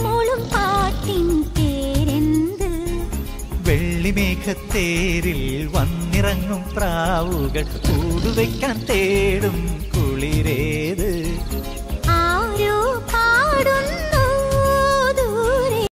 മൂളും പാട്ടിൻ പേരെന്ത്? വെള്ളിമേഘത്തേരിൽ വന്നിറങ്ങും പ്രാവുകൾ കൂടുവയ്ക്കാൻ തേടും കുളിരേ.